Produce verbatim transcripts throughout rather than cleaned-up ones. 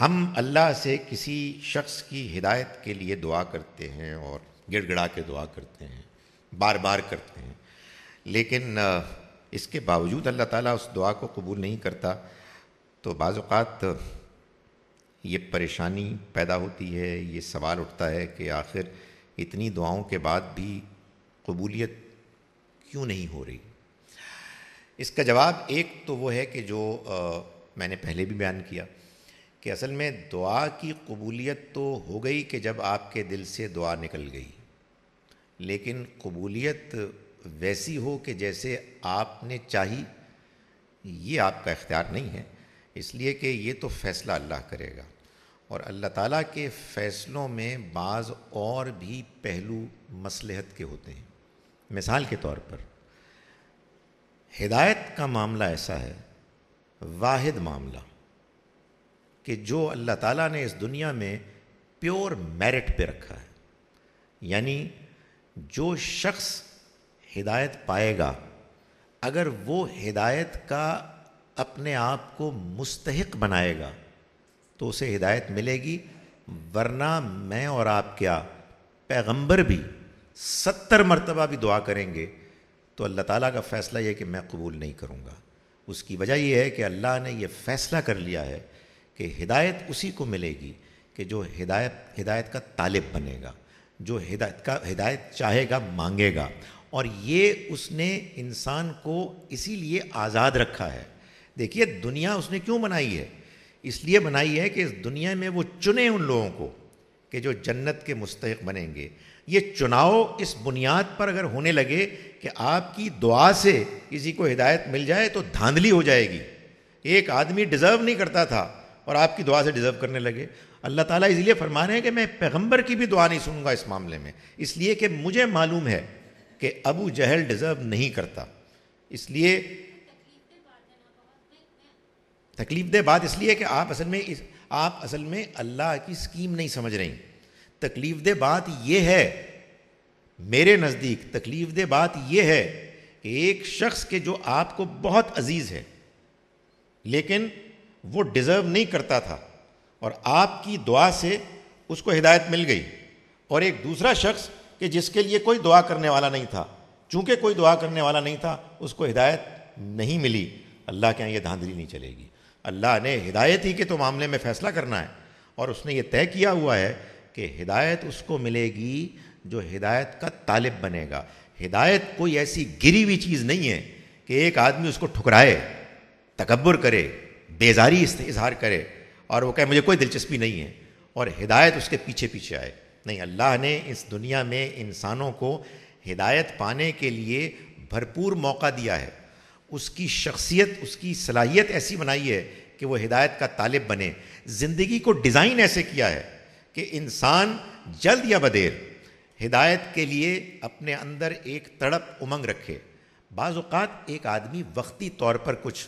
ہم اللہ سے کسی شخص کی ہدایت کے لیے دعا کرتے ہیں اور گڑ گڑا کے دعا کرتے ہیں، بار بار کرتے ہیں، لیکن اس کے باوجود اللہ تعالیٰ اس دعا کو قبول نہیں کرتا، تو بعض اوقات یہ پریشانی پیدا ہوتی ہے، یہ سوال اٹھتا ہے کہ آخر اتنی دعاؤں کے بعد بھی قبولیت کیوں نہیں ہو رہی؟ اس کا جواب ایک تو وہ ہے کہ جو میں نے پہلے بھی بیان کیا کہ اصل میں دعا کی قبولیت تو ہو گئی کہ جب آپ کے دل سے دعا نکل گئی، لیکن قبولیت ویسی ہو کہ جیسے آپ نے چاہی، یہ آپ کا اختیار نہیں ہے، اس لیے کہ یہ تو فیصلہ اللہ کرے گا، اور اللہ تعالیٰ کے فیصلوں میں بعض اور بھی پہلو مصلحت کے ہوتے ہیں۔ مثال کے طور پر ہدایت کا معاملہ ایسا ہے، واحد معاملہ کہ جو اللہ تعالیٰ نے اس دنیا میں پیور میرٹ پہ رکھا ہے، یعنی جو شخص ہدایت پائے گا اگر وہ ہدایت کا اپنے آپ کو مستحق بنائے گا تو اسے ہدایت ملے گی، ورنہ میں اور آپ کیا پیغمبر بھی ستر مرتبہ بھی دعا کریں گے تو اللہ تعالیٰ کا فیصلہ یہ ہے کہ میں قبول نہیں کروں گا۔ اس کی وجہ یہ ہے کہ اللہ نے یہ فیصلہ کر لیا ہے کہ ہدایت اسی کو ملے گی کہ جو ہدایت ہدایت کا طالب بنے گا، جو ہدایت کا ہدایت چاہے گا، مانگے گا، اور یہ اس نے انسان کو اسی لیے آزاد رکھا ہے۔ دیکھیے دنیا اس نے کیوں بنائی ہے؟ اس لیے بنائی ہے کہ اس دنیا میں وہ چنے ان لوگوں کو کہ جو جنت کے مستحق بنیں گے۔ یہ چناؤ اس بنیاد پر اگر ہونے لگے کہ آپ کی دعا سے کسی کو ہدایت مل جائے تو دھاندلی ہو جائے گی۔ ایک آدمی ڈیزرو نہیں کرتا تھا اور آپ کی دعا سے ڈیزرو کرنے لگے۔ اللہ تعالیٰ اس لیے فرما رہے ہیں کہ میں پیغمبر کی بھی دعا نہیں سنوں گا اس معاملے میں، اس لیے کہ مجھے معلوم ہے کہ ابو جہل ڈیزرو نہیں کرتا۔ اس لیے تکلیف دہ بات اس لیے کہ آپ اصل میں آپ اصل میں اللہ کی اسکیم نہیں سمجھ رہی۔ تکلیف دہ بات یہ ہے، میرے نزدیک تکلیف دہ بات یہ ہے کہ ایک شخص کے جو آپ کو بہت عزیز ہے لیکن وہ ڈیزرو نہیں کرتا تھا اور آپ کی دعا سے اس کو ہدایت مل گئی، اور ایک دوسرا شخص کہ جس کے لیے کوئی دعا کرنے والا نہیں تھا، چونکہ کوئی دعا کرنے والا نہیں تھا اس کو ہدایت نہیں ملی۔ اللہ کے یہاں یہ دھاندلی نہیں چلے گی۔ اللہ نے ہدایت ہی کے تو معاملے میں فیصلہ کرنا ہے، اور اس نے یہ طے کیا ہوا ہے کہ ہدایت اس کو ملے گی جو ہدایت کا طالب بنے گا۔ ہدایت کوئی ایسی گری ہوئی چیز نہیں ہے کہ ایک آدمی اس کو ٹھکرائے، تکبر کرے، بیزاری اظہار کرے اور وہ کہے مجھے کوئی دلچسپی نہیں ہے اور ہدایت اس کے پیچھے پیچھے آئے۔ نہیں، اللہ نے اس دنیا میں انسانوں کو ہدایت پانے کے لیے بھرپور موقع دیا ہے۔ اس کی شخصیت، اس کی صلاحیت ایسی بنائی ہے کہ وہ ہدایت کا طالب بنے۔ زندگی کو ڈیزائن ایسے کیا ہے کہ انسان جلد یا بدیر ہدایت کے لیے اپنے اندر ایک تڑپ امنگ رکھے۔ بعض اوقات ایک آدمی وقتی طور پر کچھ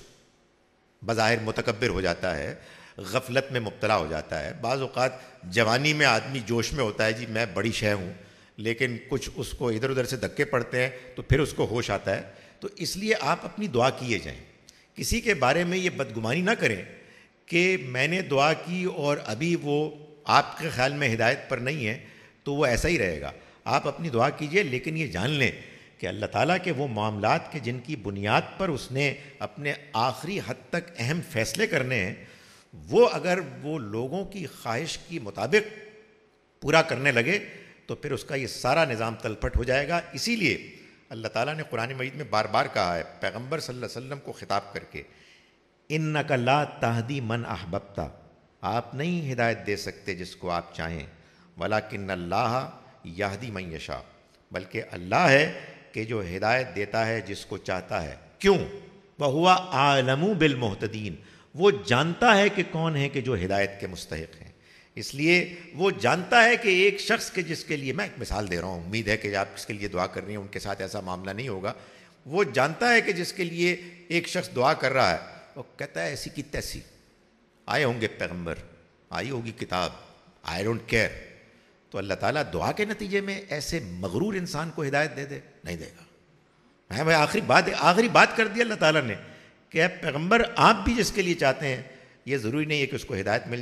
بظاہر متکبر ہو جاتا ہے، غفلت میں مبتلا ہو جاتا ہے، بعض اوقات جوانی میں آدمی جوش میں ہوتا ہے جی میں بڑی شے ہوں، لیکن کچھ اس کو ادھر ادھر سے دھکے پڑتے ہیں تو پھر اس کو ہوش آتا ہے۔ تو اس لیے آپ اپنی دعا کیے جائیں، کسی کے بارے میں یہ بدگمانی نہ کریں کہ میں نے دعا کی اور ابھی وہ آپ کے خیال میں ہدایت پر نہیں ہے تو وہ ایسا ہی رہے گا۔ آپ اپنی دعا کیجئے، لیکن یہ جان لیں کہ اللہ تعالیٰ کے وہ معاملات کے جن کی بنیاد پر اس نے اپنے آخری حد تک اہم فیصلے کرنے ہیں، وہ اگر وہ لوگوں کی خواہش کی مطابق پورا کرنے لگے تو پھر اس کا یہ سارا نظام تلپٹ ہو جائے گا۔ اسی لیے اللہ تعالیٰ نے قرآن مجید میں بار بار کہا ہے پیغمبر صلی اللہ علیہ وسلم کو خطاب کر کے، اِنَّکَ لَا تَہْدِی مَنْ أَحْبَبْتَ، آپ نہیں ہدایت دے سکتے جس کو آپ چاہیں، وَلَکِنَّ اللَّهَ یَہْدِی مَن یَشَاءُ، بلکہ اللہ ہے کہ جو ہدایت دیتا ہے جس کو چاہتا ہے۔ کیوں؟ وَهُوَ أَعْلَمُ بِالْمُهْتَدِينَ، وہ جانتا ہے کہ کون ہے کہ جو ہدایت کے مستحق ہیں۔ اس لیے وہ جانتا ہے کہ ایک شخص کے جس کے لیے، میں ایک مثال دے رہا ہوں، امید ہے کہ آپ اس کے لیے دعا کر رہی ہیں ان کے ساتھ ایسا معاملہ نہیں ہوگا، وہ جانتا ہے کہ جس کے لیے ایک شخص دعا کر رہا ہے وہ کہتا ہے ایسی کی تیسی، آئے ہوں گے پیغمبر، آئی ہوگی کتاب، آئی ڈونٹ کیئر، تو اللہ تعالیٰ دعا کے نتیجے میں ایسے مغرور انسان کو ہدایت دے دے؟ نہیں دے گا۔ میں آخری بات آخری بات کر دی اللہ تعالیٰ نے کہ اے پیغمبر آپ بھی جس کے لیے چاہتے ہیں یہ ضروری نہیں ہے کہ اس کو ہدایت مل جائے،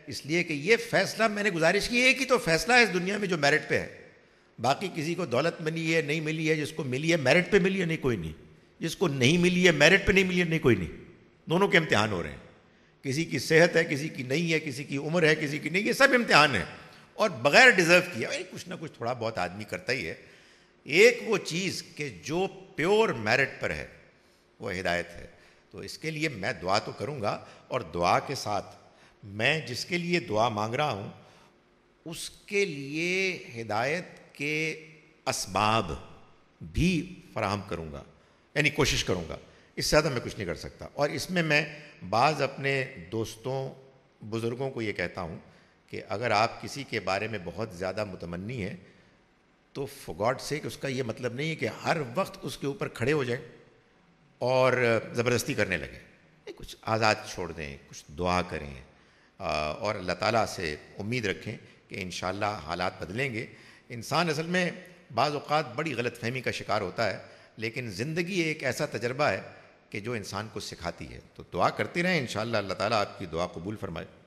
اس لیے کہ یہ فیصلہ میں نے گزارش کی ایک ہی تو فیصلہ ہے اس دنیا میں جو میرٹ پہ ہے. باقی کسی کو دولت ملی ہے نہیں ملی ہے, جس کو ملی ہے میرٹ پہ ملی ہے نہیں کوئی نہیں, جس کو نہیں ملی ہے میرٹ پہ نہیں ملی ہے نہیں کوئی نہیں. دونوں کے امتحان ہو رہے ہیں. کسی کی صحت ہے, کسی کی نہیں ہے, کسی کی عمر ہے, کسی کی نہیں, یہ سب امتحان ہیں. اور بغیر ڈیزرو کیا کچھ نہ کچھ تھوڑا بہت آدمی کرتا ہی ہے. ایک وہ چیز کہ جو پیور میرٹ پر ہے وہ ہدایت ہے. تو اس کے لیے میں دعا تو کروں گا, اور دعا کے ساتھ میں جس کے لیے دعا مانگ رہا ہوں اس کے لیے ہدایت کے اسباب بھی فراہم کروں گا, یعنی کوشش کروں گا. اس سے زیادہ میں کچھ نہیں کر سکتا. اور اس میں میں بعض اپنے دوستوں بزرگوں کو یہ کہتا ہوں کہ اگر آپ کسی کے بارے میں بہت زیادہ متمنی ہیں تو فار گاڈ سیک اس کا یہ مطلب نہیں ہے کہ ہر وقت اس کے اوپر کھڑے ہو جائیں اور زبردستی کرنے لگیں. کچھ آزاد چھوڑ دیں, کچھ دعا کریں, اور اللہ تعالیٰ سے امید رکھیں کہ انشاءاللہ حالات بدلیں گے. انسان اصل میں بعض اوقات بڑی غلط فہمی کا شکار ہوتا ہے, لیکن زندگی ایک ایسا تجربہ ہے کہ جو انسان کو سکھاتی ہے. تو دعا کرتے رہیں, انشاءاللہ اللہ تعالیٰ آپ کی دعا قبول فرمائے.